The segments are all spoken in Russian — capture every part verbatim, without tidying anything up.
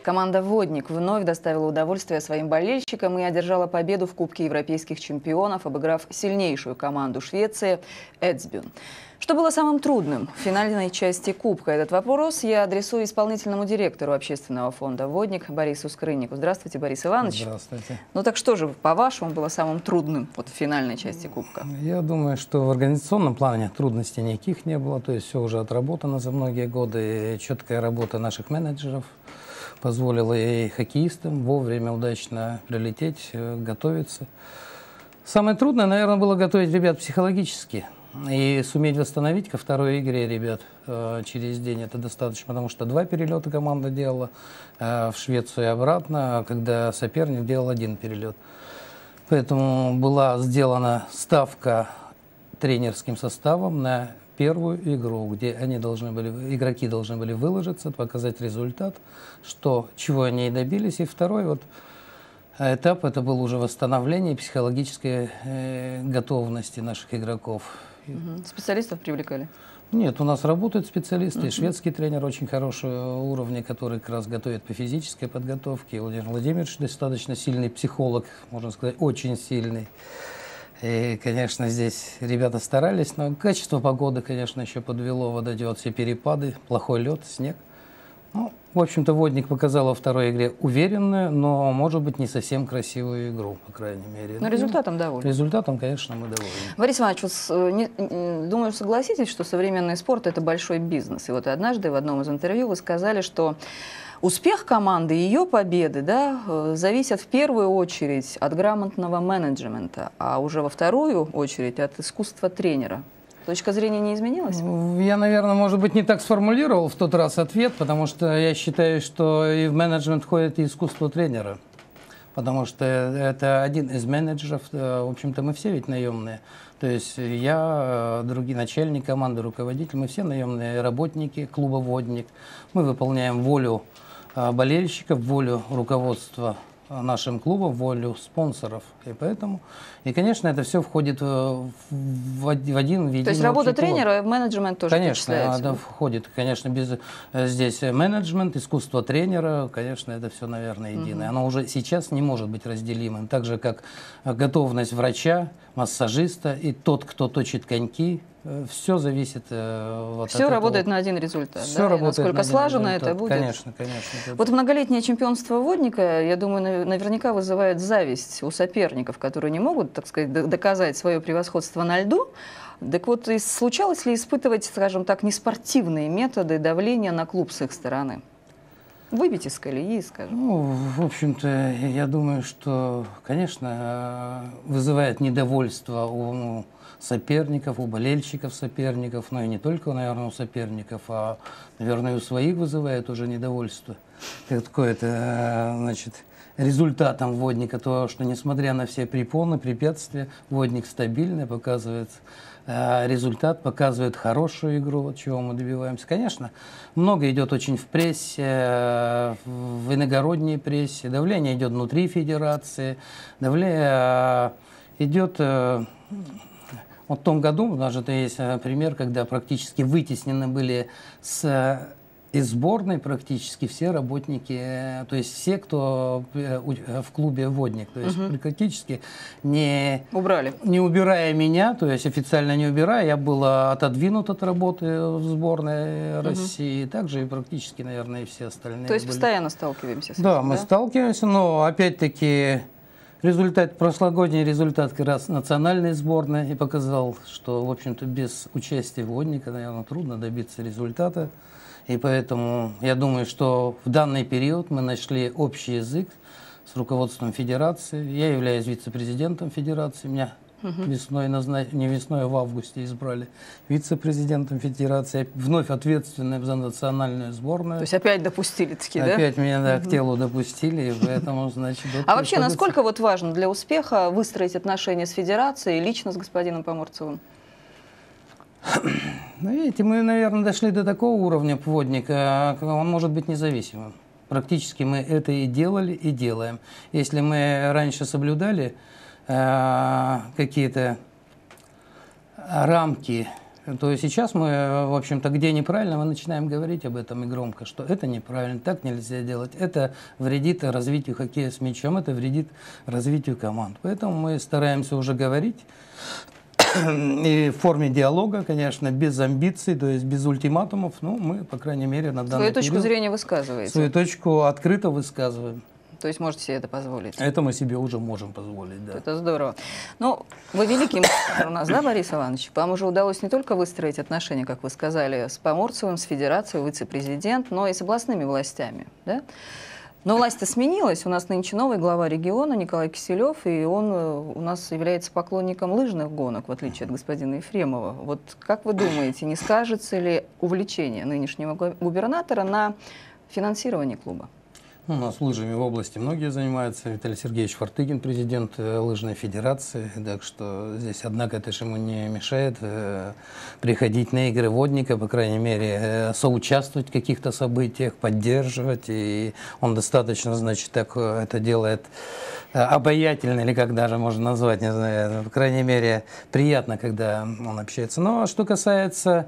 Команда «Водник» вновь доставила удовольствие своим болельщикам и одержала победу в Кубке европейских чемпионов, обыграв сильнейшую команду Швеции «Эдсбюн». Что было самым трудным в финальной части Кубка? Этот вопрос я адресую исполнительному директору общественного фонда «Водник» Борису Скрыннику. Здравствуйте, Борис Иванович. Здравствуйте. Ну так что же, по-вашему, было самым трудным вот, в финальной части Кубка? Я думаю, что в организационном плане трудностей никаких не было. То есть все уже отработано за многие годы. И четкая работа наших менеджеров позволила и хоккеистам вовремя удачно прилететь, готовиться. Самое трудное, наверное, было готовить ребят психологически. И суметь восстановить ко второй игре ребят э, через день это достаточно, потому что два перелета команда делала э, в Швецию и обратно, когда соперник делал один перелет. Поэтому была сделана ставка тренерским составом на первую игру, где они должны были, игроки должны были выложиться, показать результат, что, чего они и добились. И второй вот этап, это был уже восстановление психологической э, готовности наших игроков. Угу. Специалистов привлекали? Нет, у нас работают специалисты. Uh-huh. Шведский тренер очень хорошего уровня, который как раз готовит по физической подготовке. Владимир Владимирович достаточно сильный психолог, можно сказать, очень сильный. И, конечно, здесь ребята старались, но качество погоды, конечно, еще подвело. Вот эти вот все перепады, плохой лед, снег. Ну, в общем-то, «Водник» показал во второй игре уверенную, но, может быть, не совсем красивую игру, по крайней мере. Но результатом довольны? Результатом, конечно, мы довольны. Борис Иванович, вот, не, думаю, согласитесь, что современный спорт – это большой бизнес. И вот однажды в одном из интервью вы сказали, что успех команды и ее победы, да, зависят в первую очередь от грамотного менеджмента, а уже во вторую очередь от искусства тренера. Точка зрения не изменилась? Я, наверное, может быть, не так сформулировал в тот раз ответ, потому что я считаю, что и в менеджмент входит и искусство тренера. Потому что это один из менеджеров, в общем-то, мы все ведь наемные. То есть я, другие начальник команды, руководитель, мы все наемные работники клуба «Водник». Мы выполняем волю болельщиков, волю руководства нашим клубом, волю спонсоров. И поэтому, и, конечно, это все входит в, в один в единый. То есть работа тренера, менеджмент тоже конечно, да, входит. Конечно, без, здесь менеджмент, искусство тренера, конечно, это все, наверное, единое. Угу. Оно уже сейчас не может быть разделимым. Так же, как готовность врача, массажиста и тот, кто точит коньки. Все зависит э, вот Все от работает этого. на один результат. Все да? работает насколько на один слаженно результат. Это будет. Конечно, конечно. Вот многолетнее чемпионство «Водника», я думаю, наверняка вызывает зависть у соперников, которые не могут, так сказать, доказать свое превосходство на льду. Так вот, случалось ли испытывать, скажем так, неспортивные методы давления на клуб с их стороны? Выбить из колеи, скажем. Ну, в общем-то, я думаю, что, конечно, вызывает недовольство у соперников, у болельщиков соперников, но и не только, наверное, у соперников, а, наверное, у своих вызывает уже недовольство. Какое-то, значит, результатом «Водника» то, что, несмотря на все препоны, препятствия, «Водник» стабильный, показывает результат, показывает хорошую игру, от чего мы добиваемся. Конечно, много идет очень в прессе, в иногородней прессе, давление идет внутри федерации, давление идет... Вот в том году, даже есть пример, когда практически вытеснены были с, из сборной практически все работники, то есть все, кто в клубе «Водник», то есть угу. практически не, Убрали. не убирая меня, то есть официально не убирая, я был отодвинут от работы в сборной угу. России, также и практически, наверное, и все остальные. То есть были. Постоянно сталкиваемся с этим, да, да? мы сталкиваемся, но опять-таки... Результат, прошлогодний результат как раз национальной сборной и показал, что, в общем-то, без участия «Водника», наверное, трудно добиться результата. И поэтому я думаю, что в данный период мы нашли общий язык с руководством федерации. Я являюсь вице-президентом федерации. Меня угу. весной, назнач... не весной, а в августе избрали вице-президентом федерации. Вновь ответственным за национальную сборную. То есть опять допустили такие, да? Опять меня да, угу. к телу допустили, и поэтому, значит... Вот а вообще, насколько вот важно для успеха выстроить отношения с федерацией и лично с господином Поморцевым? Ну, видите, мы, наверное, дошли до такого уровня «Водника», он может быть независимым. Практически мы это и делали, и делаем. Если мы раньше соблюдали э, какие-то рамки то сейчас мы, в общем-то, где неправильно, мы начинаем говорить об этом и громко, что это неправильно, так нельзя делать, это вредит развитию хоккея с мячом, это вредит развитию команд. Поэтому мы стараемся уже говорить и в форме диалога, конечно, без амбиций, то есть без ультиматумов, но мы, по крайней мере, на данный Свою точку период зрения высказываете? Свою точку открыто высказываем. То есть можете себе это позволить? Это мы себе уже можем позволить, да. Это здорово. Ну, вы великий мастер у нас, да, Борис Иванович? Вам уже удалось не только выстроить отношения, как вы сказали, с Поморцевым, с Федерацией, вице-президент, но и с областными властями, да? Но власть-то сменилась. У нас нынче новый глава региона Николай Киселев, и он у нас является поклонником лыжных гонок, в отличие от господина Ефремова. Вот как вы думаете, не скажется ли увлечение нынешнего губернатора на финансирование клуба? У нас лыжами в области многие занимаются. Виталий Сергеевич Фортыгин, президент лыжной федерации. Так что здесь, однако, это же ему не мешает э, приходить на игры водника, по крайней мере, э, соучаствовать в каких-то событиях, поддерживать. И он достаточно, значит, так это делает э, обаятельно, или как даже можно назвать, не знаю. По крайней мере, приятно, когда он общается. Но что касается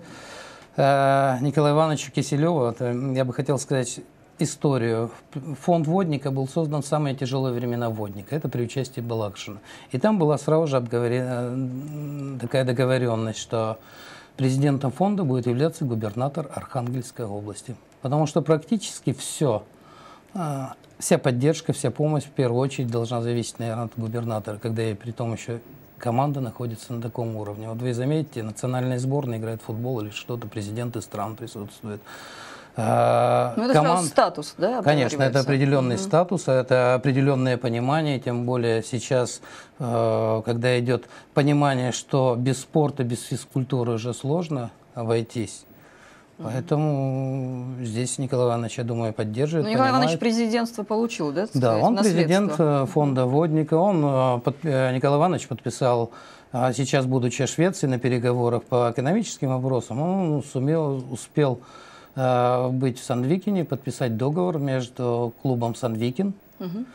э, Николая Ивановича Киселева, то я бы хотел сказать историю. Фонд водника был создан в самые тяжелые времена водника. Это при участии Балакшина. И там была сразу же обговорена такая договоренность, что президентом фонда будет являться губернатор Архангельской области. Потому что практически все, вся поддержка, вся помощь в первую очередь должна зависеть, наверное, от губернатора, когда и при том еще команда находится на таком уровне. Вот вы заметите, национальная сборная играет в футбол или что-то, президенты стран присутствуют. Ну, это команд... статус, да? Конечно, это определенный угу. статус, это определенное понимание, тем более сейчас, когда идет понимание, что без спорта, без физкультуры уже сложно обойтись. Угу. Поэтому здесь Николай Иванович, я думаю, поддерживает. Ну, Николай понимает. Иванович президентство получил, да? Да, сказать, он президент фонда водника, он, Николай Иванович подписал, сейчас, будучи в Швеции на переговорах по экономическим вопросам, он сумел, успел быть в Сандвикене, подписать договор между клубом Сандвикен угу.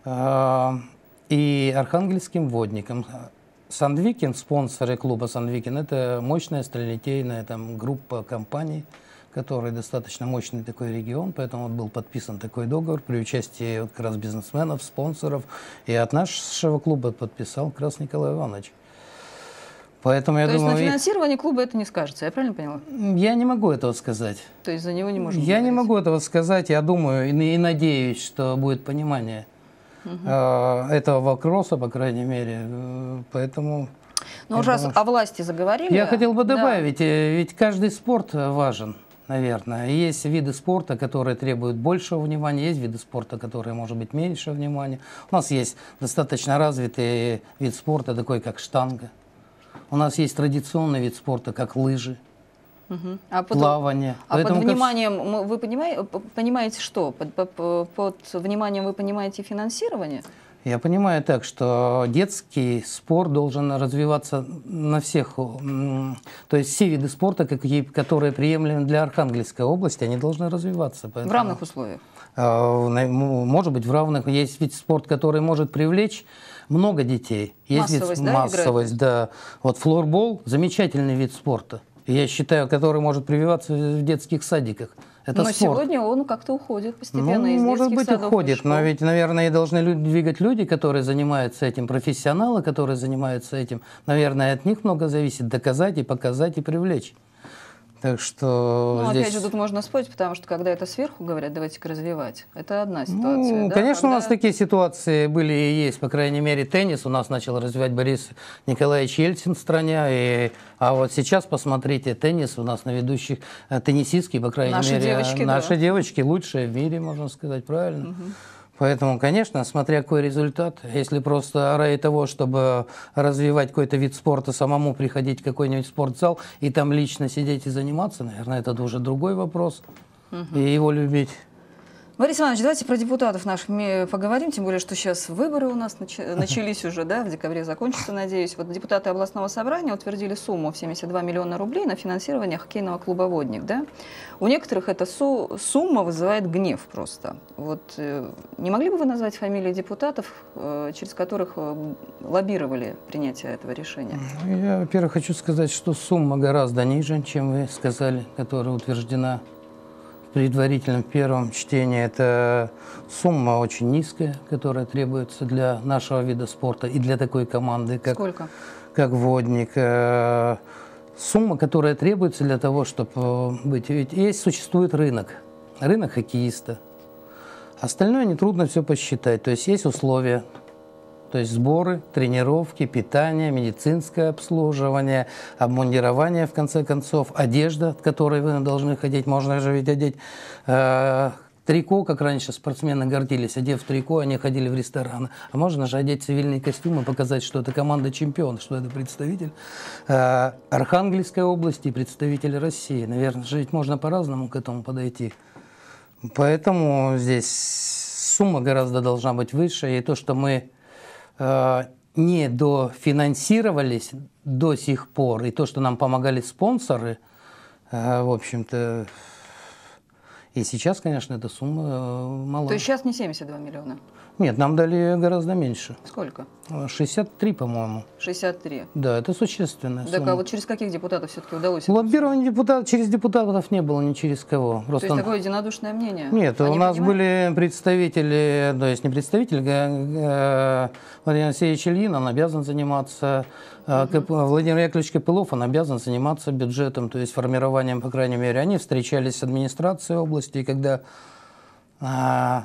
э, и Архангельским водником. Сандвикен, спонсоры клуба Сандвикен, это мощная сталелитейная там, группа компаний, который достаточно мощный такой регион, поэтому вот был подписан такой договор при участии вот как раз бизнесменов, спонсоров, и от нашего клуба подписал как раз Николай Иванович. Поэтому, я То думаю, есть на финансирование клуба это не скажется, я правильно поняла? Я не могу этого сказать. То есть за него не можем Я говорить. не могу этого сказать. Я думаю и, и надеюсь, что будет понимание угу. э, этого вопроса, по крайней мере. Поэтому... Ну, уже раз о власти заговорили. Я хотел бы добавить, да. ведь каждый спорт важен, наверное. Есть виды спорта, которые требуют большего внимания, есть виды спорта, которые, может быть, меньше внимания. У нас есть достаточно развитый вид спорта, такой как штанга. У нас есть традиционный вид спорта, как лыжи, угу. а под, плавание. А Поэтому под вниманием, как... вы понимаете, понимаете что? Под, под, под вниманием вы понимаете финансирование? Я понимаю так, что детский спорт должен развиваться на всех, то есть все виды спорта, которые приемлемы для Архангельской области, они должны развиваться. Поэтому, в равных условиях? Может быть, в равных. Есть вид спорта, который может привлечь много детей. Есть массовость, вид, да, массовость, да. Вот флорбол – замечательный вид спорта. Я считаю, который может прививаться в детских садиках. Это но спорт. Сегодня он как-то уходит постепенно ну, из может быть, садов уходит, но ведь, наверное, и должны люди, двигать люди, которые занимаются этим, профессионалы, которые занимаются этим. Наверное, от них много зависит доказать и показать и привлечь. Так что ну, здесь... опять же, тут можно спорить, потому что когда это сверху говорят, давайте-ка развивать, это одна ситуация. Ну, да? конечно, когда... у нас такие ситуации были и есть, по крайней мере, теннис у нас начал развивать Борис Николаевич Ельцин в стране, и... а вот сейчас, посмотрите, теннис у нас на ведущих, теннисистки, по крайней наши мере, девочки, наши да. девочки лучшие в мире, можно сказать, правильно? Угу. Поэтому, конечно, смотря какой результат, если просто ради того, чтобы развивать какой-то вид спорта, самому приходить в какой-нибудь спортзал и там лично сидеть и заниматься, наверное, это уже другой вопрос, угу. и его любить. Борис Иванович, давайте про депутатов наших поговорим, тем более, что сейчас выборы у нас нач- начались уже, да, в декабре закончатся, надеюсь. Вот депутаты областного собрания утвердили сумму в семьдесят два миллиона рублей на финансирование хоккейного клуба «Водник», да? У некоторых эта су- сумма вызывает гнев просто. Вот э, не могли бы вы назвать фамилии депутатов, э, через которых э, лоббировали принятие этого решения? Я, во-первых, хочу сказать, что сумма гораздо ниже, чем вы сказали, которая утверждена в предварительном первом чтении. Это сумма очень низкая, которая требуется для нашего вида спорта и для такой команды, как, Сколько? как «Водник». Сумма, которая требуется для того, чтобы быть. Ведь есть, существует рынок, рынок хоккеиста. Остальное нетрудно все посчитать. То есть есть условия. То есть сборы, тренировки, питание, медицинское обслуживание, обмундирование, в конце концов, одежда, в которой вы должны ходить. Можно же ведь одеть э, трико, как раньше спортсмены гордились. Одев трико, они ходили в рестораны. А можно же одеть цивильный костюм и показать, что это команда чемпион, что это представитель э, Архангельской области и представитель России. Наверное, же ведь можно по-разному к этому подойти. Поэтому здесь сумма гораздо должна быть выше. И то, что мы не дофинансировались до сих пор, и то, что нам помогали спонсоры, в общем-то, и сейчас, конечно, эта сумма мала. То есть сейчас не семьдесят два миллиона? Нет, нам дали гораздо меньше. Сколько? шестьдесят три, по-моему. шестьдесят три. Да, это существенная Так, сумма. а вот через каких депутатов все-таки удалось? Лоббирование депутатов через депутатов не было ни через кого. Просто... То есть такое единодушное мнение? Нет, Они у нас понимают? были представители, то есть не представитель, а, Владимир Алексеевич Ильин, он обязан заниматься, угу. Владимир Яковлевич Копылов, он обязан заниматься бюджетом, то есть формированием, по крайней мере. Они встречались с администрацией области, и когда... А,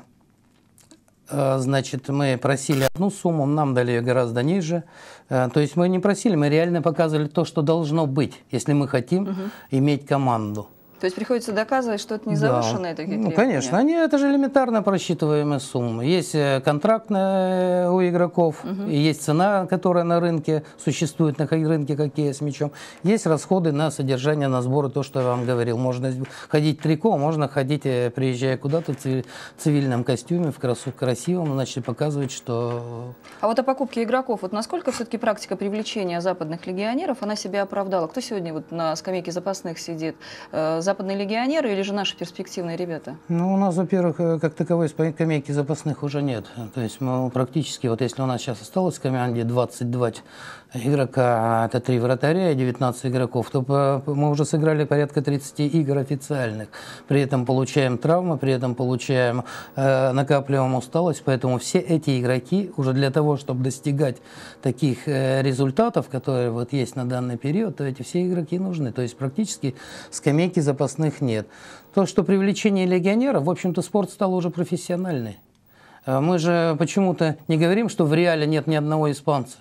Значит, мы просили одну сумму, нам дали ее гораздо ниже. То есть мы не просили, мы реально показывали то, что должно быть, если мы хотим угу. иметь команду. То есть приходится доказывать, что это не завышенные да. такие Ну, требования? конечно, они, это же элементарно просчитываемые суммы. Есть контрактная у игроков, угу. и есть цена, которая на рынке существует, на рынке хоккея с мячом. Есть расходы на содержание, на сборы, то, что я вам говорил. Можно ходить в трико, можно ходить, приезжая куда-то в цивильном костюме, в красивом, значит, показывать, что... А вот о покупке игроков, вот насколько все-таки практика привлечения западных легионеров, она себя оправдала? Кто сегодня вот на скамейке запасных сидит? Западные легионеры или же наши перспективные ребята? Ну, у нас, во-первых, как таковой скамейки запасных уже нет. То есть мы практически, вот если у нас сейчас осталось в команде двадцать два игрока, это три вратаря и девятнадцать игроков, то мы уже сыграли порядка тридцати игр официальных. При этом получаем травмы, при этом получаем, э, накапливаем усталость. Поэтому все эти игроки уже для того, чтобы достигать таких э, результатов, которые вот есть на данный период, то эти все игроки нужны. То есть практически скамейки запасных нет. То, что привлечение легионеров, в общем-то, спорт стал уже профессиональный. Мы же почему-то не говорим, что в Реале нет ни одного испанца.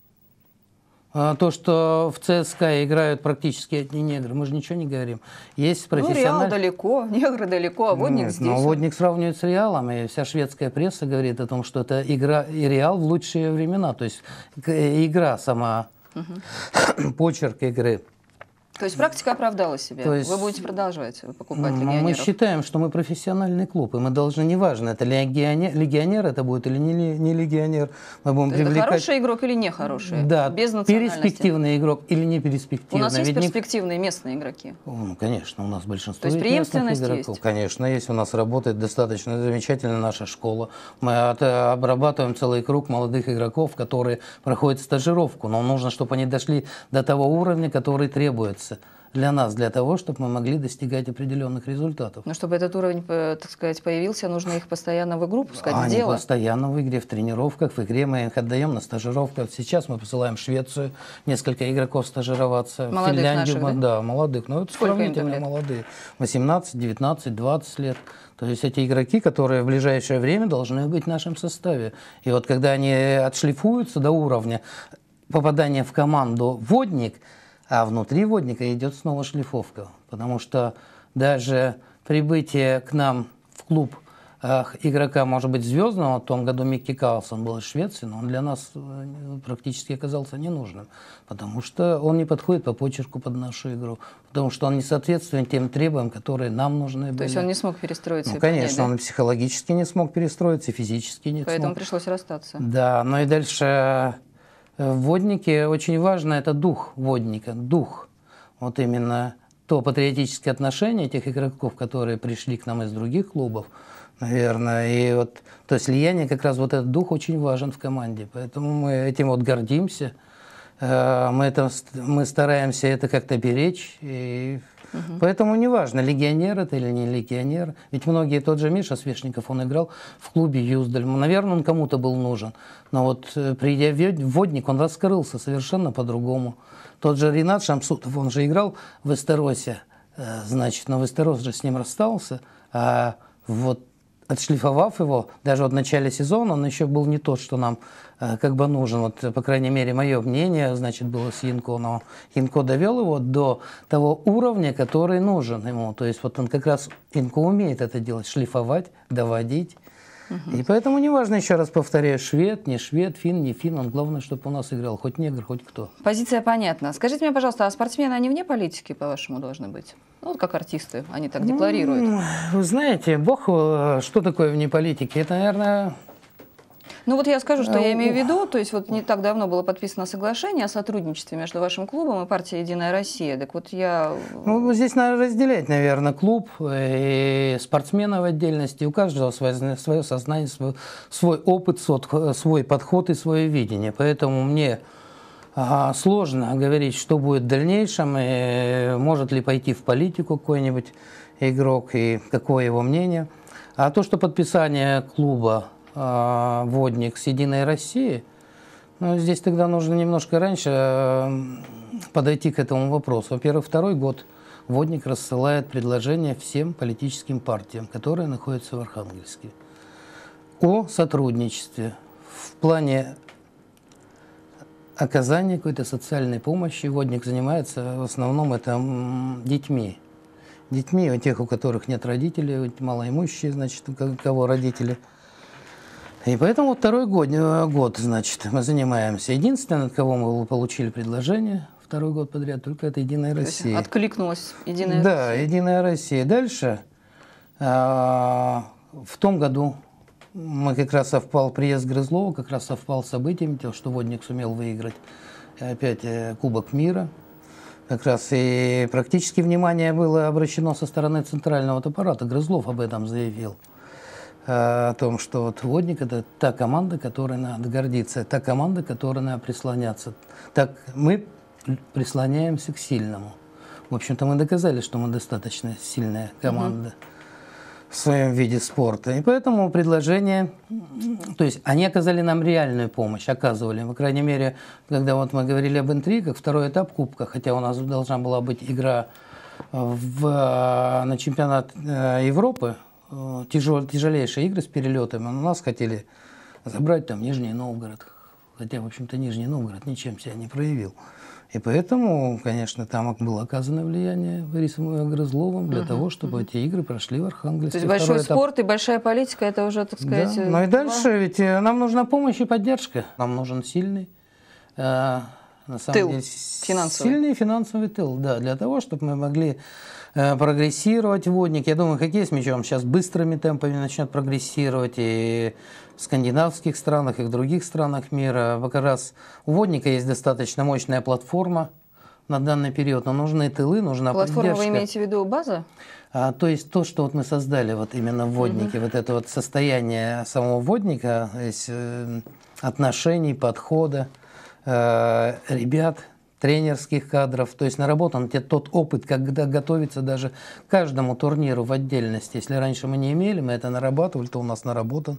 То, что в ЦСКА играют практически одни негры, мы же ничего не говорим. Есть профессиональные... Ну, Реал далеко, негры далеко, а Водник Нет, здесь. Но Водник сравнивают с Реалом, и вся шведская пресса говорит о том, что это игра и Реал в лучшие времена. То есть игра сама, угу. почерк игры. То есть практика оправдала себя. То есть, вы будете продолжать покупать ну, легионеров? Мы считаем, что мы профессиональный клуб, и мы должны, неважно, это легионер, легионер это будет или не, не легионер, мы будем То привлекать... Это хороший игрок или нехороший? Да, без национальности. Перспективный игрок или не перспективный. У нас есть Ведь перспективные местные игроки? Ну, конечно, у нас большинство. То есть преемственность игроков. есть? Конечно, есть. У нас работает достаточно замечательно наша школа. Мы от, обрабатываем целый круг молодых игроков, которые проходят стажировку, но нужно, чтобы они дошли до того уровня, который требуется для нас, для того, чтобы мы могли достигать определенных результатов. Но чтобы этот уровень, так сказать, появился, нужно их постоянно в игру пускать, Они в дело. постоянно в игре, в тренировках, в игре мы их отдаем на стажировках. Сейчас мы посылаем в Швецию несколько игроков стажироваться. Молодых в Финляндию, наших, да? Да, молодых. Но это Сколько сравнительно молодые. восемнадцать, девятнадцать, двадцать лет. То есть эти игроки, которые в ближайшее время должны быть в нашем составе. И вот когда они отшлифуются до уровня попадания в команду «Водник», а внутри «Водника» идет снова шлифовка, потому что даже прибытие к нам в клуб игрока, может быть, звездного. В том году Микки Карлсон был из Швеции, но он для нас практически оказался ненужным, потому что он не подходит по почерку под нашу игру, потому что он не соответствует тем требованиям, которые нам нужны были. То есть он не смог перестроиться? Ну, и конечно, понять, да? он и психологически не смог перестроиться, и физически не Поэтому смог. пришлось расстаться. Да, ну и дальше в воднике очень важно это дух водника, дух. Вот именно то патриотическое отношение этих игроков, которые пришли к нам из других клубов, наверное, и вот то слияние, как раз вот этот дух очень важен в команде, поэтому мы этим вот гордимся, мы, это, мы стараемся это как-то беречь, и угу. Поэтому неважно, легионер это или не легионер, ведь многие, тот же Миша Свешников, он играл в клубе Юздаль, наверное, он кому-то был нужен, но вот придя в водник, он раскрылся совершенно по-другому. Тот же Ринат Шамсутов, он же играл в Эстеросе, значит, но Эстерос же с ним расстался, а вот отшлифовав его, даже вот в начале сезона, он еще был не тот, что нам э, как бы нужен. Вот, по крайней мере, мое мнение, значит, было с Янко, но Янко довел его до того уровня, который нужен ему. То есть вот он как раз, Янко умеет это делать, шлифовать, доводить. Угу. И поэтому неважно, еще раз повторяю, швед, не швед, фин, не фин, он главное, чтобы у нас играл хоть негр, хоть кто. Позиция понятна. Скажите мне, пожалуйста, а спортсмены, они вне политики, по-вашему, должны быть? Ну, вот как артисты, они так декларируют. Вы знаете, бог, что такое вне политики? Это, наверное... Ну вот я скажу, что я имею в виду, то есть вот не так давно было подписано соглашение о сотрудничестве между вашим клубом и партией «Единая Россия». Так вот я... Ну, здесь надо разделять, наверное, клуб и спортсменов в отдельности. У каждого свое, свое сознание, свой, свой опыт, свой подход и свое видение. Поэтому мне а, сложно говорить, что будет в дальнейшем, и может ли пойти в политику какой-нибудь игрок и какое его мнение. А то, что подписание клуба водник с «Единой Россией», ну, здесь тогда нужно немножко раньше подойти к этому вопросу. Во-первых, второй год водник рассылает предложения всем политическим партиям, которые находятся в Архангельске, о сотрудничестве в плане оказания какой-то социальной помощи. Водник занимается в основном это детьми. Детьми, у тех, у которых нет родителей, малоимущие, значит, у кого родители. И поэтому второй год, год, значит, мы занимаемся. Единственное, от кого мы получили предложение второй год подряд, только это «Единая Россия». Откликнулась «Единая да, Россия». Да, «Единая Россия». Дальше, а, в том году мы как раз совпал, приезд Грызлова, как раз совпал с событиями, тем, что водник сумел выиграть опять Кубок мира. Как раз и практически внимание было обращено со стороны центрального аппарата. Грызлов об этом заявил. О том, что вот водник – это та команда, которой надо гордиться, та команда, которой надо прислоняться. Так мы прислоняемся к сильному. В общем-то, мы доказали, что мы достаточно сильная команда угу. в своем виде спорта. И поэтому предложение, то есть они оказали нам реальную помощь, оказывали. По крайней мере, когда вот мы говорили об интригах, второй этап Кубка, хотя у нас должна была быть игра в, на чемпионат Европы, Тяжел, тяжелейшие игры с перелетами. У нас хотели забрать там Нижний Новгород. Хотя, в общем-то, Нижний Новгород ничем себя не проявил. И поэтому, конечно, там было оказано влияние Борисом Грызловым для uh-huh, того, чтобы uh-huh. эти игры прошли в Архангельске. То есть большой этап. Спорт и большая политика, это уже, так сказать... Да. Ну и дальше, ведь нам нужна помощь и поддержка. Нам нужен сильный... Э, на самом тыл деле, финансовый. Сильный финансовый тыл, да, для того, чтобы мы могли э, прогрессировать водник. Я думаю, хоккей с мячом сейчас быстрыми темпами начнет прогрессировать и в скандинавских странах, и в других странах мира. Как раз у водника есть достаточно мощная платформа на данный период, но нужны тылы, нужна платформа, поддержка. вы имеете в виду база? А, то есть то, что вот мы создали вот именно в воднике, угу. вот это вот состояние самого водника, то есть, э, отношений, подхода, ребят, тренерских кадров, то есть наработан тот опыт, когда готовиться даже к каждому турниру в отдельности. Если раньше мы не имели, мы это нарабатывали, то у нас наработан.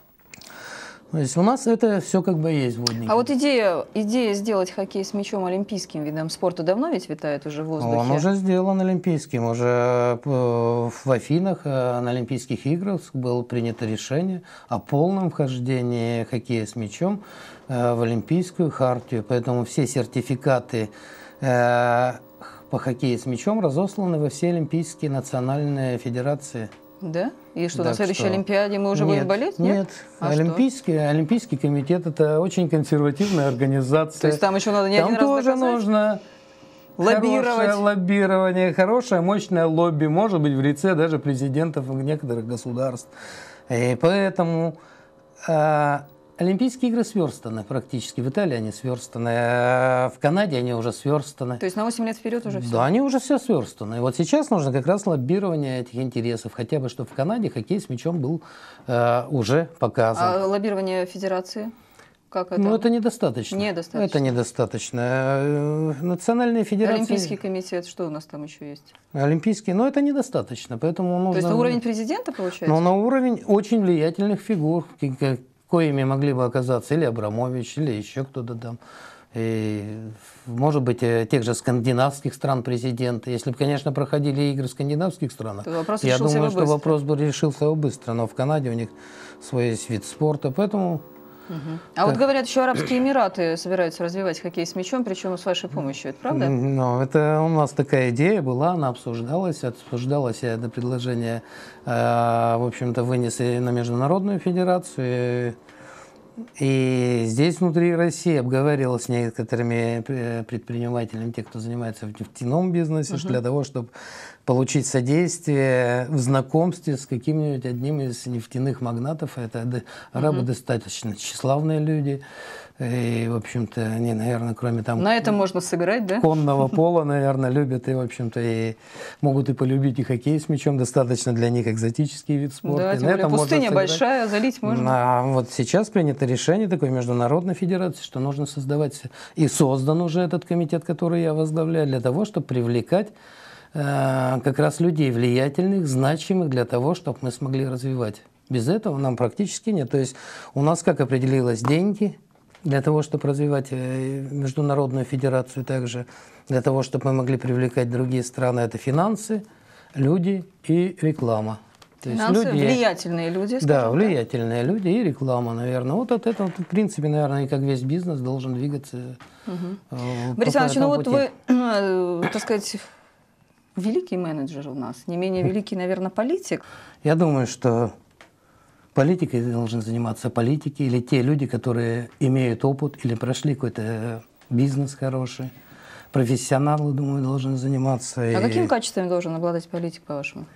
То есть у нас это все как бы есть в воднике. А вот идея, идея сделать хоккей с мячом олимпийским видом спорта давно ведь витает уже в воздухе? Он уже сделан олимпийским. Уже в Афинах на Олимпийских играх было принято решение о полном вхождении хоккея с мячом в Олимпийскую хартию. Поэтому все сертификаты по хоккею с мячом разосланы во все олимпийские национальные федерации Да? И что, Так на следующей что... Олимпиаде мы уже нет, будем болеть? Нет. Нет. А Олимпийский, Олимпийский комитет – это очень консервативная организация. То есть там еще надо не там один раз тоже доказать? нужно лоббировать. Хорошее лоббирование, хорошее мощное лобби, может быть, в лице даже президентов некоторых государств. И поэтому э, Олимпийские игры сверстаны практически. В Италии они сверстаны, а в Канаде они уже сверстаны. То есть на восемь лет вперед уже все? Да, они уже все сверстаны. И вот сейчас нужно как раз лоббирование этих интересов. Хотя бы, чтобы в Канаде хоккей с мячом был э, уже показан. А лоббирование федерации? Как это? Ну, это недостаточно. Недостаточно. Это недостаточно. Национальные федерации... Олимпийский комитет, что у нас там еще есть? Олимпийский, но это недостаточно, поэтому нужно... То есть на уровень президента, получается? Но на уровень очень влиятельных фигур, коими могли бы оказаться или Абрамович, или еще кто-то там. И, может быть, тех же скандинавских стран президенты. Если бы, конечно, проходили игры в скандинавских странах, я думаю, что быстро. вопрос бы решился бы быстро. Но в Канаде у них свой есть вид спорта, поэтому... Угу. А так. Вот говорят, еще Арабские Эмираты собираются развивать хоккей с мячом, причем с вашей помощью. Это правда? Ну, это у нас такая идея была, она обсуждалась, обсуждалась, и это предложение, э, в общем-то, вынесли на Международную федерацию. И здесь внутри России обговаривалось с некоторыми предпринимателями, тех, кто занимается в нефтяном бизнесе, uh-huh. для того, чтобы получить содействие в знакомстве с каким-нибудь одним из нефтяных магнатов. Это арабы uh-huh. достаточно тщеславные люди. И, в общем-то, они, наверное, кроме там... На этом можно сыграть, да? Конного пола, наверное, любят и, в общем-то, и могут и полюбить и хоккей с мячом. Достаточно для них экзотический вид спорта. Да, и тем более пустыня большая, залить можно. А вот сейчас принято решение такой международной федерации, что нужно создавать... И создан уже этот комитет, который я возглавляю, для того, чтобы привлекать э, как раз людей влиятельных, значимых, для того, чтобы мы смогли развивать. Без этого нам практически нет. То есть у нас как определилось деньги... Для того, чтобы развивать международную федерацию, также для того, чтобы мы могли привлекать другие страны, это финансы, люди и реклама. То финансы, есть люди, влиятельные люди, скажем, да, влиятельные да? люди и реклама, наверное. Вот от этого, в принципе, наверное, и как весь бизнес должен двигаться. Угу. Борис Иванович, ну вот вы, так сказать, великий менеджер у нас, не менее великий, наверное, политик. Я думаю, что... Политикой должны заниматься политики или те люди, которые имеют опыт или прошли какой-то бизнес хороший. Профессионалы, думаю, должны заниматься. А и... какими качествами должен обладать политик, по-вашему?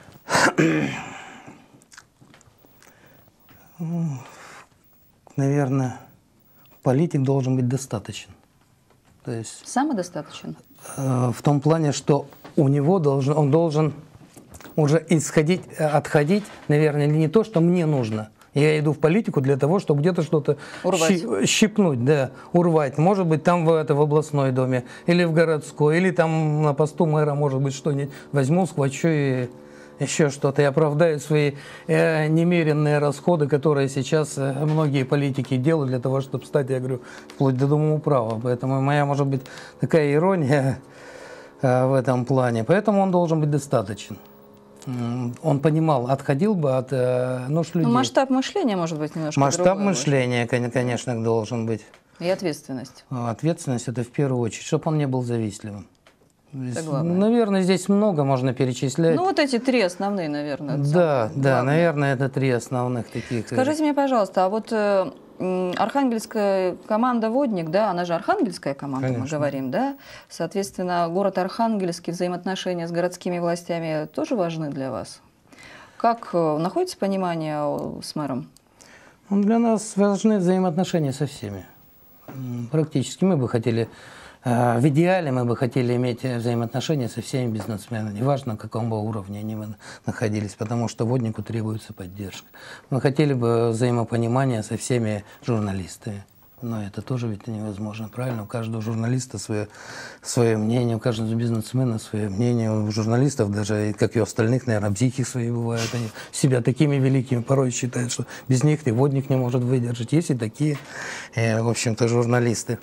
Наверное, политик должен быть достаточен. То есть, самодостаточен? В том плане, что у него должен, он должен... уже исходить, отходить, наверное, не то, что мне нужно. Я иду в политику для того, чтобы где-то что-то щи, щипнуть, да, урвать. Может быть, там в, это, в областной доме, или в городской, или там на посту мэра, может быть, что-нибудь возьму, схвачу и еще что-то. И оправдаю свои э, немеренные расходы, которые сейчас э, многие политики делают для того, чтобы стать, я говорю, вплоть до Думуправа. Поэтому моя, может быть, такая ирония э, в этом плане. Поэтому он должен быть достаточен. Он понимал, отходил бы от э, нужд людей. Но масштаб мышления может быть немножко Масштаб другой, мышления, конечно, должен быть. И ответственность. Ответственность – это в первую очередь, чтобы он не был завистливым. Здесь, наверное, здесь много можно перечислять. Ну, вот эти три основные, наверное. Да, да, наверное, это три основных таких. Скажите мне, пожалуйста, а вот э, архангельская команда «Водник», да, она же архангельская команда, конечно. Мы говорим, да? Соответственно, город Архангельский, взаимоотношения с городскими властями тоже важны для вас? Как э, находится понимание с мэром? Для нас важны взаимоотношения со всеми. Практически мы бы хотели... В идеале мы бы хотели иметь взаимоотношения со всеми бизнесменами, неважно, на каком бы уровне они бы находились, потому что воднику требуется поддержка. Мы хотели бы взаимопонимания со всеми журналистами, но это тоже ведь невозможно, правильно? У каждого журналиста свое, свое мнение, у каждого бизнесмена свое мнение, у журналистов даже, как и у остальных, наверное, психи свои бывают, они себя такими великими порой считают, что без них и водник не может выдержать. Есть и такие, в общем-то, журналисты.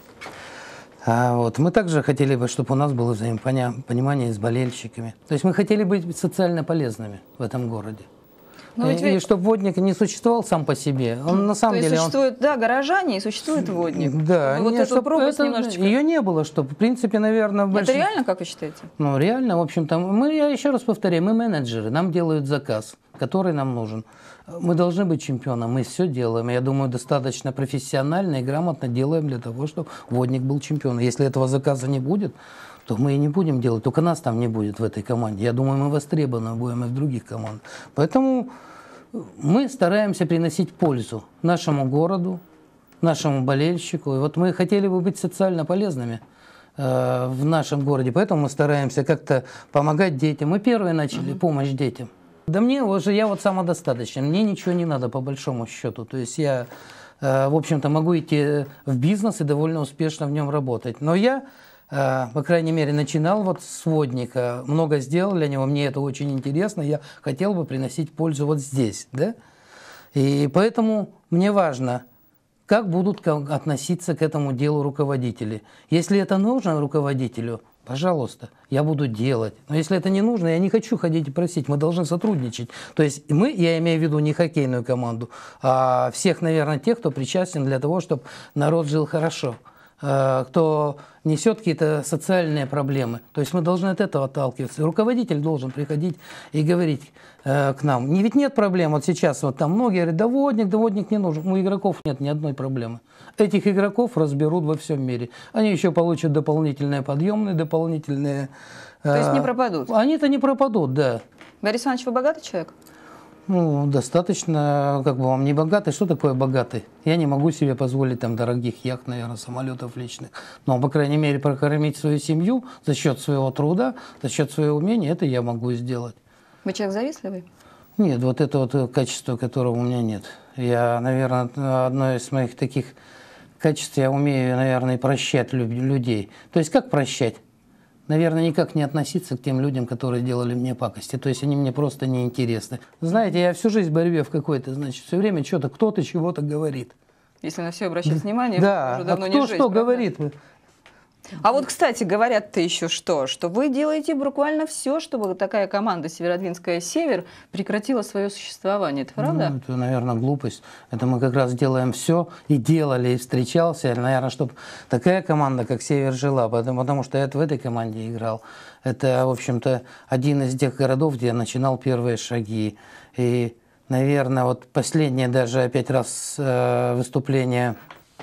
А вот. Мы также хотели бы, чтобы у нас было взаимопонимание с болельщиками. То есть мы хотели быть социально полезными в этом городе. Но ведь и вы... чтобы водник не существовал сам по себе. Он на самом То деле... есть существует, он... да, горожане, и существует водник. Да, вот нет, эту пропасть это, немножечко... ее не было, чтобы, в принципе, наверное... Это большин... реально, как вы считаете? Ну, реально, в общем-то, мы, я еще раз повторяю, мы менеджеры, нам делают заказ, который нам нужен. Мы должны быть чемпионом, мы все делаем. Я думаю, достаточно профессионально и грамотно делаем для того, чтобы водник был чемпионом. Если этого заказа не будет, то мы и не будем делать. Только нас там не будет в этой команде. Я думаю, мы востребованы будем и в других командах. Поэтому мы стараемся приносить пользу нашему городу, нашему болельщику. И вот мы хотели бы быть социально полезными э, в нашем городе. Поэтому мы стараемся как-то помогать детям. Мы первые начали помощь детям. Да мне уже, я вот самодостаточен, мне ничего не надо по большому счету. То есть я, э, в общем-то, могу идти в бизнес и довольно успешно в нем работать. Но я, э, по крайней мере, начинал вот с водника, много сделал для него, мне это очень интересно, я хотел бы приносить пользу вот здесь, да? И поэтому мне важно, как будут относиться к этому делу руководители. Если это нужно руководителю, пожалуйста, я буду делать. Но если это не нужно, я не хочу ходить и просить. Мы должны сотрудничать. То есть мы, я имею в виду не хоккейную команду, а всех, наверное, тех, кто причастен для того, чтобы народ жил хорошо, кто несет какие-то социальные проблемы. То есть мы должны от этого отталкиваться. Руководитель должен приходить и говорить э, к нам. Не, ведь нет проблем. Вот сейчас вот там многие говорят, да водник, да водник не нужен. У игроков нет ни одной проблемы. Этих игроков разберут во всем мире. Они еще получат дополнительные подъемные, дополнительные... Э, То есть не пропадут? Они-то не пропадут, да. Борис Иванович, вы богатый человек? Ну, достаточно, как бы вам не богатый. Что такое богатый? Я не могу себе позволить там дорогих яхт, наверное, самолетов личных. Но, по крайней мере, прокормить свою семью за счет своего труда, за счет своего умения, это я могу сделать. Вы человек завистливый? Нет, вот это вот качество, которого у меня нет. Я, наверное, одно из моих таких качеств, я умею, наверное, прощать людей. То есть как прощать? Наверное, никак не относиться к тем людям, которые делали мне пакости. То есть они мне просто не интересны. Знаете, я всю жизнь в борьбе в какой-то, значит, все время что-то, кто-то чего-то говорит. Если на все обращать внимание, да, уже давно а не кто жить, что правда? говорит? А вот, кстати, говорят-то еще что? Что вы делаете буквально все, чтобы такая команда Северодвинская «Север» прекратила свое существование. Это правда? Ну, это, наверное, глупость. Это мы как раз делаем все и делали, и встречался. Наверное, чтобы такая команда, как «Север», жила. Потому, потому что я в этой команде играл. Это, в общем-то, один из тех городов, где я начинал первые шаги. И, наверное, вот последнее даже опять раз э, выступление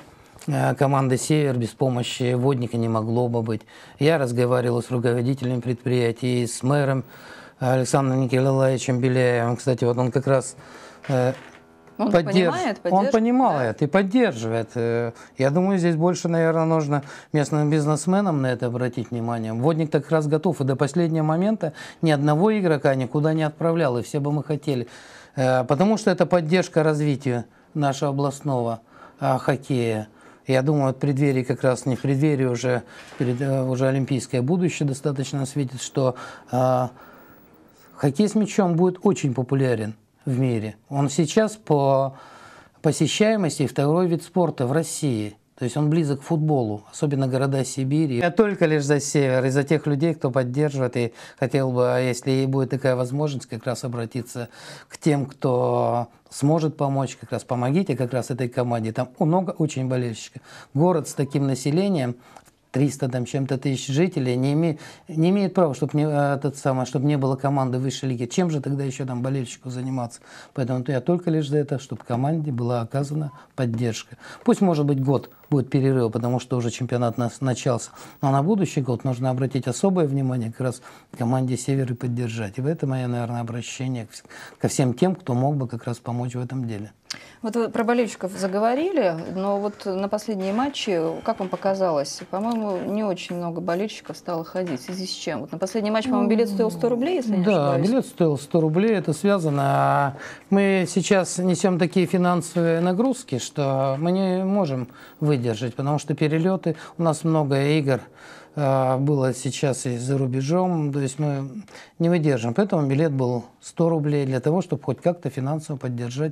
команды «Север» без помощи водника не могло бы быть. Я разговаривал с руководителем предприятия, с мэром Александром Николаевичем Беляевым. Кстати, вот он как раз э, он поддерж... понимает, он понимает да? и поддерживает. Я думаю, здесь больше, наверное, нужно местным бизнесменам на это обратить внимание. Водник так как раз готов, и до последнего момента ни одного игрока никуда не отправлял, и все бы мы хотели. Потому что это поддержка развития нашего областного хоккея. Я думаю, в преддверии как раз, не в преддверии, уже, перед, уже олимпийское будущее достаточно светит, что э, хоккей с мячом будет очень популярен в мире. Он сейчас по посещаемости второй вид спорта в России. То есть он близок к футболу, особенно города Сибири. Я только лишь за «Север» и за тех людей, кто поддерживает. И хотел бы, если будет такая возможность, как раз обратиться к тем, кто сможет помочь. Как раз помогите как раз этой команде. Там много очень болельщиков. Город с таким населением, триста там чем-то тысяч жителей, не, име, не имеет права, чтобы не, этот самый, чтобы не было команды высшей лиги. Чем же тогда еще там болельщику заниматься? Поэтому я только лишь за это, чтобы команде была оказана поддержка. Пусть, может быть, год будет перерыв, потому что уже чемпионат нас начался. Но на будущий год нужно обратить особое внимание как раз команде «Север» и поддержать. И в этом мое, наверное, обращение ко всем тем, кто мог бы как раз помочь в этом деле. Вот вы про болельщиков заговорили, но вот на последние матчи, как вам показалось, по-моему, не очень много болельщиков стало ходить. В связи с чем? Вот на последний матч, по-моему, билет стоил сто рублей, если не да, ошибаюсь. билет стоил сто рублей, это связано. Мы сейчас несем такие финансовые нагрузки, что мы не можем выдержать, потому что перелеты, у нас много игр было сейчас и за рубежом, то есть мы не выдержим. Поэтому билет был сто рублей для того, чтобы хоть как-то финансово поддержать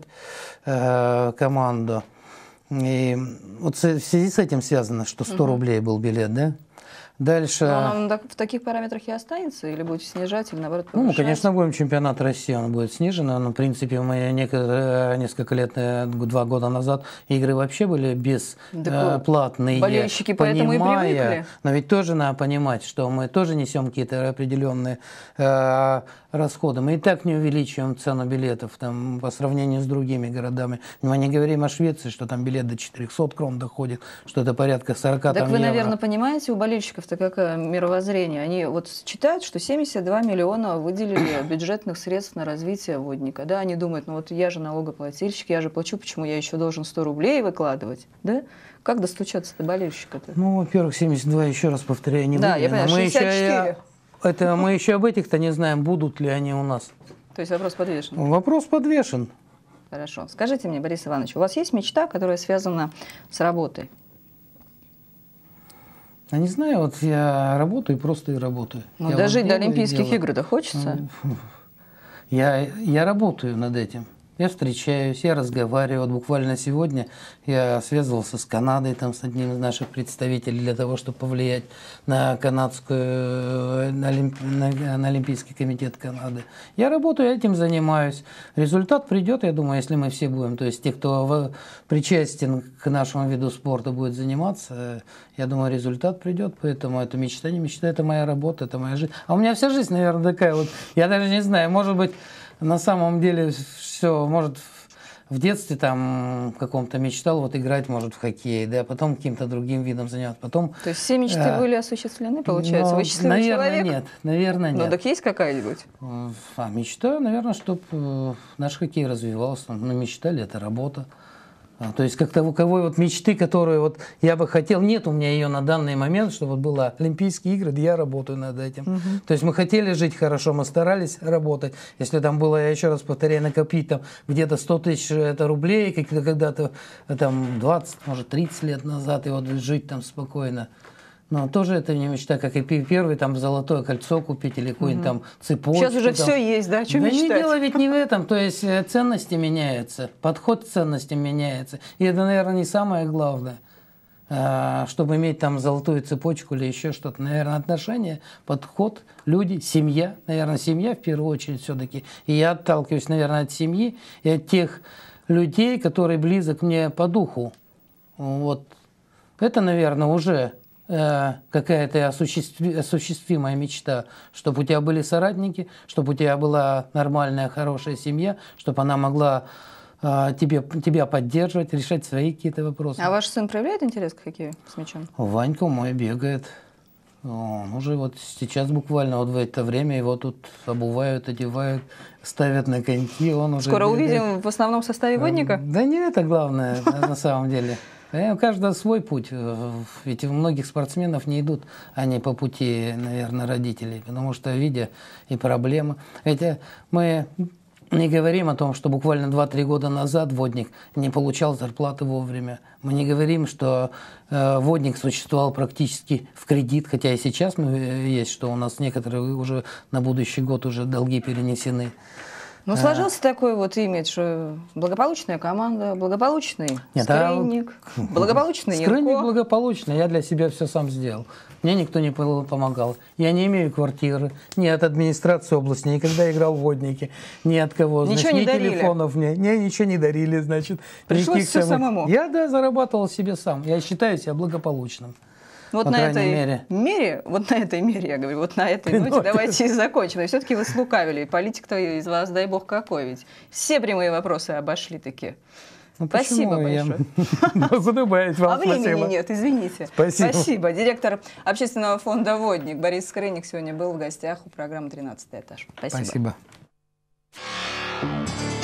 э, команду. И вот в связи с этим связано, что сто рублей был билет, да? Дальше... Но он в таких параметрах и останется? Или будете снижать, или наоборот повышать? Ну, конечно, будем чемпионат России, он будет снижен. Но, в принципе, мы несколько лет, два года назад, игры вообще были бесплатные. Болельщики поэтому и привыкли. Но ведь тоже надо понимать, что мы тоже несем какие-то определенные э, расходы. Мы и так не увеличиваем цену билетов там, по сравнению с другими городами. Мы не говорим о Швеции, что там билет до четырёхсот крон доходит, что это порядка сорока Так там, вы, евро. наверное, понимаете, у болельщиков-то какое мировоззрение? Они вот считают, что семьдесят два миллиона выделили бюджетных средств на развитие водника. Да? Они думают, ну вот я же налогоплательщик, я же плачу, почему я еще должен сто рублей выкладывать? Да? Как достучаться до болельщика-то? Ну, во-первых, семьдесят два, еще раз повторяю, не да, выделено. я понимаю, шестьдесят четыре. Мы еще, это, мы еще об этих-то не знаем, будут ли они у нас. То есть вопрос подвешен? Вопрос подвешен. Хорошо. Скажите мне, Борис Иванович, у вас есть мечта, которая связана с работой? Я не знаю, вот я работаю, просто и работаю. Ну, я дожить вот до Олимпийских игр-то хочется? Я, я работаю над этим. Я встречаюсь, я разговариваю. Вот буквально сегодня я связывался с Канадой, там, с одним из наших представителей, для того, чтобы повлиять на канадскую, на, Олимп, на, на Олимпийский комитет Канады. Я работаю, этим занимаюсь. Результат придет, я думаю, если мы все будем, то есть те, кто причастен к нашему виду спорта, будет заниматься, я думаю, результат придет. Поэтому это мечта, не мечта, это моя работа, это моя жизнь. А у меня вся жизнь, наверное, такая вот, я даже не знаю, может быть, на самом деле все, может, в детстве там каком-то мечтал вот играть, может, в хоккей, да, потом каким-то другим видом заняться, потом... То есть все мечты э, были осуществлены, получается? Но, Вы счастливый наверное, человек? нет, наверное, нет. Ну, так есть какая-нибудь? А мечта, наверное, чтобы наш хоккей развивался. Ну, мечта ли это работа? А, то есть как таковой вот мечты, которую вот я бы хотел, нет у меня ее на данный момент, чтобы вот было Олимпийские игры, да я работаю над этим. Угу. То есть мы хотели жить хорошо, мы старались работать. Если там было, я еще раз повторяю, накопить там где-то сто тысяч это рублей, когда-то там двадцать, может тридцать лет назад, и вот жить там спокойно. Но тоже это не мечта, как и первый там золотое кольцо купить или какую-нибудь угу. там цепочку. Сейчас уже там. все есть, да? Что да мечтать? не дело ведь не в этом, то есть ценности меняются, подход к ценностям меняется. И это, наверное, не самое главное, чтобы иметь там золотую цепочку или еще что-то. Наверное, отношения, подход, люди, семья. Наверное, семья в первую очередь все-таки. И я отталкиваюсь, наверное, от семьи и от тех людей, которые близок мне по духу. Вот. Это, наверное, уже... какая-то осуществи, осуществимая мечта, чтобы у тебя были соратники, чтобы у тебя была нормальная, хорошая семья, чтобы она могла а, тебе, тебя поддерживать, решать свои какие-то вопросы. А ваш сын проявляет интерес к хоккею с мячом? Ванька мой бегает. Он уже вот сейчас буквально вот в это время его тут обувают, одевают, ставят на коньки. Он уже Скоро бегает. Увидим в основном составе водника? Да не это главное на самом деле. У каждого свой путь. Ведь у многих спортсменов не идут они по пути, наверное, родителей, потому что видя и проблемы. Ведь мы не говорим о том, что буквально два-три года назад водник не получал зарплаты вовремя. Мы не говорим, что э, водник существовал практически в кредит, хотя и сейчас мы, есть, что у нас некоторые уже на будущий год уже долги перенесены. Ну, сложился а... такой вот имидж, что благополучная команда, благополучный Нет, скрынник, а... благополучный Ярко. Скрынник благополучный, я для себя все сам сделал. Мне никто не помогал. Я не имею квартиры, ни от администрации области, никогда играл в воднике, ни от кого. Ничего значит, не ни дарили? Телефонов мне, мне ничего не дарили, значит. Пришлось все самых... самому? Я, да, зарабатывал себе сам. Я считаю себя благополучным. Вот на этой мере. мере, вот на этой мере, я говорю, вот на этой ноте давайте и закончим. И все-таки вы слукавили. Политик-то из вас, дай бог, какой ведь. Все прямые вопросы обошли такие. Ну, спасибо большое. Могу добавить вам а времени спасибо. Нет, извините. Спасибо. Спасибо. Директор общественного фонда «Водник» Борис Скрынник сегодня был в гостях у программы «тринадцатый этаж». Спасибо. Спасибо.